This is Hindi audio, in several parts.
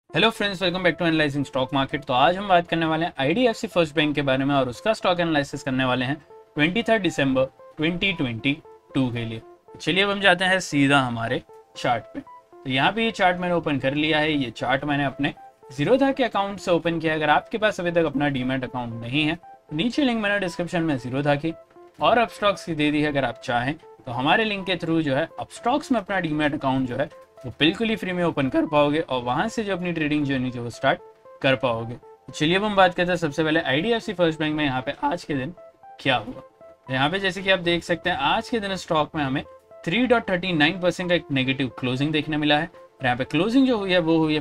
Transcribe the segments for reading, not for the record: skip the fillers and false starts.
Hello friends, welcome back to analysing stock market. तो आज हम बात करने वाले हैं आईडीएफसी फर्स्ट बैंक के बारे में और उसका स्टॉक एनालिसिस करने वाले हैं 23 दिसंबर 2022 के लिए। चलिए अब हम जाते हैं सीधा हमारे चार्ट पे। तो यहाँ पे ये चार्ट मैंने ओपन कर लिया है। ये चार्ट मैंने अपने जीरोधा के अकाउंट से ओपन किया है। अगर आपके पास अभी तक अपना डीमैट अकाउंट नहीं है, नीचे लिंक मैंने डिस्क्रिप्शन में जीरोधा की और अपस्टॉक्स की दे दी है। अगर आप चाहें तो हमारे लिंक के थ्रू जो है अपस्टॉक्स में अपना डीमैट अकाउंट जो है वो बिल्कुल ही फ्री में ओपन कर पाओगे और वहां से जो अपनी ट्रेडिंग जर्नी जो वो स्टार्ट कर पाओगे। तो चलिए अब हम बात करते हैं सबसे पहले आईडीएफसी फर्स्ट बैंक में यहाँ पे आज के दिन क्या हुआ। तो यहाँ पे जैसे कि आप देख सकते हैं आज के दिन स्टॉक में हमें 3.39% का एक नेगेटिव क्लोजिंग देखने मिला है। और यहाँ पे क्लोजिंग जो हुई है वो हुई है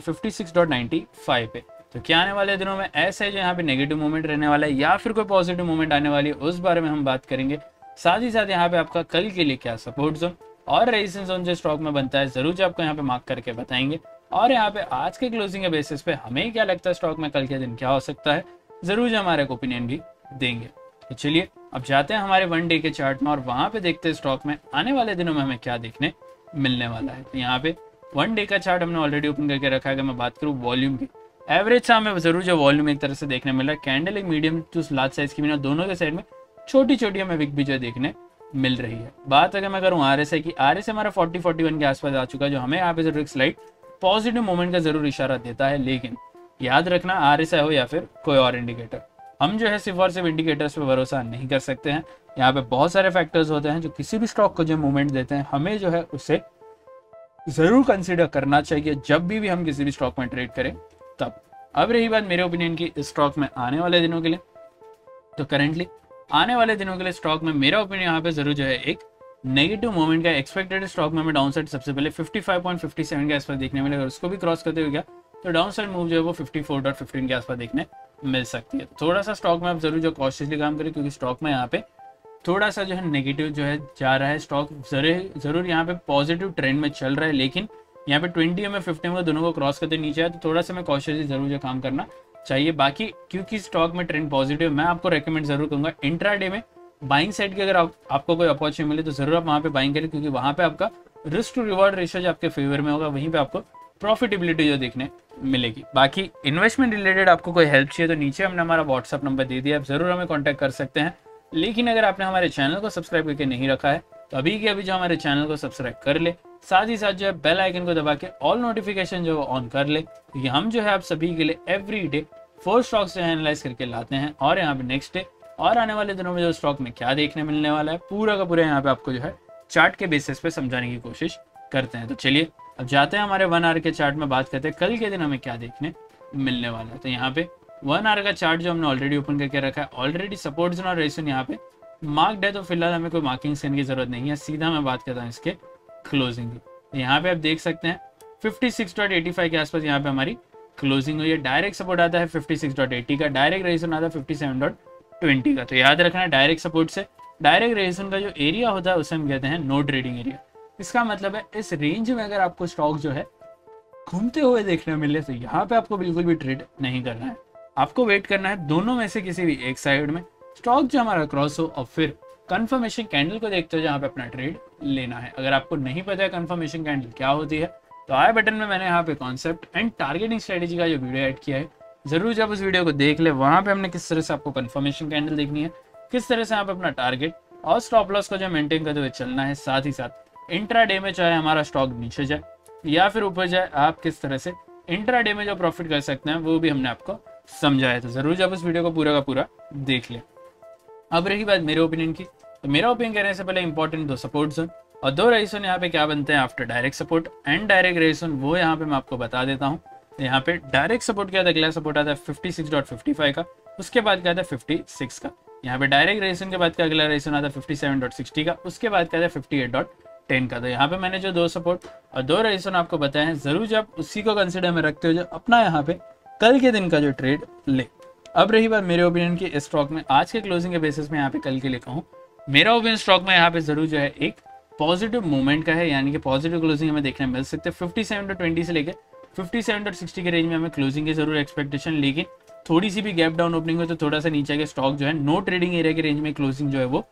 56.95 पे। तो क्या आने वाले दिनों में ऐसा है जो यहाँ पे नेगेटिव मूवमेंट रहने वाला है या फिर कोई पॉजिटिव मूवमेंट आने वाली है, उस बारे में हम बात करेंगे। साथ ही साथ यहाँ पे आपका कल के लिए क्या सपोर्ट जोन और रेजिस्टेंस जोन जो स्टॉक में बनता है जरूर जो आपको यहाँ पे मार्क करके बताएंगे। और यहाँ पे आज के क्लोजिंग के बेसिस पे हमें क्या लगता है स्टॉक में कल के दिन क्या हो सकता है, जरूर जो हमारे ओपिनियन भी देंगे। तो चलिए अब जाते हैं हमारे वन डे के चार्ट में और वहां पे देखते हैं स्टॉक में आने वाले दिनों में हमें क्या देखने मिलने वाला है। तो यहाँ पे वन डे का चार्ट हमने ऑलरेडी ओपन करके रखा है। अगर मैं बात करूँ वॉल्यूम की, एवरेज से हमें जरूर जो वॉल्यूम एक तरह से देखने मिल रहा है। कैंडल एक मीडियम टू लार्ज साइज की भी दोनों के साइड में छोटी छोटी हमें विक भी जो देखने मिल रही है। बात अगर मैं करूं आरएसआई की, आरएसआई हमारा 40-41 के आसपास आ चुका है, जो हमें यहाँ पे जरूर एक स्लाइड पॉजिटिव मूवमेंट का जरूर इशारा देता है। लेकिन याद रखना आरएसआई हो या फिर कोई और इंडिकेटर, हम जो है सिर्फ और सिर्फ इंडिकेटर्स पे भरोसा नहीं कर सकते हैं। यहाँ पे बहुत सारे फैक्टर्स होते हैं जो किसी भी स्टॉक को जो मूवमेंट देते हैं, हमें जो है उसे जरूर कंसिडर करना चाहिए जब भी हम किसी भी स्टॉक में ट्रेड करें तब। अब रही बात मेरे ओपिनियन की स्टॉक में आने वाले दिनों के लिए, तो करेंटली आने वाले दिनों के लिए स्टॉक में मेरा ओपिनियन यहाँ पे जरूर जो है एक नेगेटिव मोमेंट का एक्सपेक्टेड। स्टॉक में हमें डाउन साइड सबसे पहले 55.57 के आसपास देखने मिलेगा। उसको भी क्रॉस करते हुए गया तो डाउन साइड मूव जो है वो 54.15 के आसपास देखने मिल सकती है। थोड़ा सा स्टॉक में आप जरूर जो कॉशियसली काम करें, क्योंकि स्टॉक में यहाँ पे थोड़ा सा जो है नेगेटिव जो है जा रहा है। स्टॉक जरूर यहाँ पे पॉजिटिव ट्रेंड में चल रहा है, लेकिन यहाँ पे 20 में 50 में दोनों को क्रॉस करते नीचे है, तो थोड़ा सा मैं कॉशियसली जरूर जो काम करना चाहिए। बाकी क्योंकि स्टॉक में ट्रेंड पॉजिटिव, मैं आपको रेकमेंड जरूर करूंगा इंट्राडे में बाइंग साइड की अगर आपको कोई अपॉर्चुनिटी मिले तो जरूर आप वहां पे बाइंग करें, क्योंकि वहां पे आपका रिस्क टू रिवॉर्ड रेशियो जो आपके फेवर में होगा, वहीं पे आपको प्रॉफिटेबिलिटी जो देखने मिलेगी। बाकी इन्वेस्टमेंट रिलेटेड आपको कोई हेल्प चाहिए तो नीचे हमने हमारा व्हाट्सअप नंबर दे दिया, आप जरूर हमें कॉन्टैक्ट कर सकते हैं। लेकिन अगर आपने हमारे चैनल को सब्सक्राइब करके नहीं रखा है तो अभी के अभी जो हमारे चैनल को सब्सक्राइब कर ले, साथ ही साथ जो है बेल आइकन को दबा के ऑल नोटिफिकेशन जो ऑन कर ले, क्योंकि हम जो है आप सभी के लिए एवरी डे 4 स्टॉक्स जो है एनालाइज करके लाते हैं। और यहाँ पे नेक्स्ट डे और आने वाले दिनों में जो स्टॉक में क्या देखने मिलने वाला है पूरा का पूरा यहाँ पे आपको जो है चार्ट के बेसिस पे समझाने की कोशिश करते हैं। तो चलिए अब जाते हैं हमारे 1 आवर के चार्ट में, बात करते हैं कल के दिन हमें क्या देखने मिलने वाला है। तो यहाँ पे 1 आवर का चार्ट जो हमने ऑलरेडी ओपन करके रखा है, ऑलरेडी सपोर्ट जोन और रेजिस्टेंस यहाँ पे मार्क्ड है, तो फिलहाल हमें कोई मार्किंग करने की जरूरत नहीं है। सीधा मैं बात करता हूँ इसके क्लोजिंग की। तो यहाँ पे आप देख सकते हैं 56.85 के आसपास यहाँ पे हमारी क्लोजिंग हुई है। डायरेक्ट सपोर्ट आता है 56.80 का, डायरेक्ट रेजिस्टेंस आता है 57.20 का। तो याद रखना डायरेक्ट सपोर्ट से डायरेक्ट रेजिस्टेंस का जो एरिया होता है उसे हम कहते हैं नो ट्रेडिंग एरिया। इसका मतलब है इस रेंज में अगर आपको स्टॉक जो है घूमते हुए देखने मिले तो यहाँ पे आपको बिल्कुल भी ट्रेड नहीं करना है। आपको वेट करना है दोनों में से किसी भी एक साइड में स्टॉक जो हमारा क्रॉस हो और फिर कंफर्मेशन कैंडल को देखते हो जहाँ पे अपना ट्रेड लेना है। अगर आपको नहीं पता है कंफर्मेशन कैंडल क्या होती है तो आई बटन में मैंने यहाँ पे कॉन्सेप्ट एंड टारगेटिंग स्ट्रेटेजी का जो वीडियो ऐड किया है, जरूर जब उस वीडियो को देख ले। वहां पे हमने किस तरह से आपको कंफर्मेशन कैंडल देखनी है, किस तरह से आप अपना टारगेट और स्टॉप लॉस को जो मेंटेन करते हुए चलना है, साथ ही साथ इंट्राडे में चाहे हमारा स्टॉक नीचे जाए या फिर ऊपर जाए, आप किस तरह से इंट्राडे में जो प्रॉफिट कर सकते हैं वो भी हमने आपको समझाया। तो जरूर जब उस वीडियो को पूरा का पूरा देख ले। अब रही बात मेरे ओपिनियन की, तो मेरा ओपिनियन कहने से पहले इंपॉर्टेंट 2 सपोर्ट जोन और 2 रेजिस्टेंस यहाँ पे क्या बनते हैं after direct support and direct resistance, वो यहाँ पे मैं आपको बता देता हूँ। यहाँ पे डायरेक्ट सपोर्ट क्या था, अगला सपोर्ट आता है 56.55 का, उसके बाद क्या था 56 का। यहाँ पे डायरेक्ट रेजिस्टेंस के बाद का अगला रेजिस्टेंस आता है 57.60 का, उसके बाद क्या था 58.10 का। तो यहाँ पे मैंने जो 2 सपोर्ट और 2 रेजिस्टेंस आपको बताए हैं, जरूर जब उसी को कंसिडर में रखते हो जो अपना यहाँ पे कल के दिन का जो ट्रेड ले। अब रही बात मेरे ओपिनियन की, इस स्टॉक में आज के क्लोजिंग के बेसिस में यहाँ पे कल के लिए कहूँ, मेरा ओपिनियन स्टॉक में यहाँ पे जरूर जो है एक पॉजिटिव मूवमेंट का है, यानी कि पॉजिटिव क्लोजिंग हमें देखने मिल सकते हैं। 57.20 से लेकर 57.60 के रेंज में हमें क्लोजिंग की जरूर एक्सपेक्टेशन, लेकिन थोड़ी सी भी गैप डाउन ओपनिंग हो तो थोड़ा सा नीचे के स्टॉक जो है नो ट्रेडिंग एरिया के रेंज में क्लोजिंग जो है वो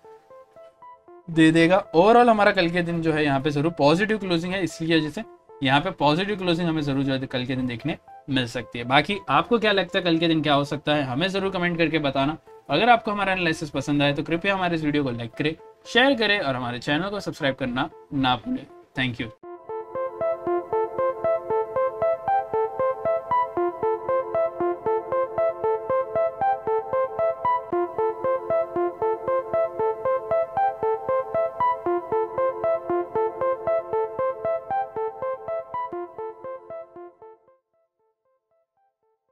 दे देगा। ओवरऑल हमारा कल के दिन जो है यहाँ पे जरूर पॉजिटिव क्लोजिंग है, इसलिए वजह से यहाँ पे पॉजिटिव क्लोजिंग हमें जरूर जो है कल के दिन देखने मिल सकती है। बाकी आपको क्या लगता है कल के दिन क्या हो सकता है, हमें ज़रूर कमेंट करके बताना। अगर आपको हमारा एनालिसिस पसंद आए तो कृपया हमारे इस वीडियो को लाइक करें, शेयर करें और हमारे चैनल को सब्सक्राइब करना ना भूलें। Thank you.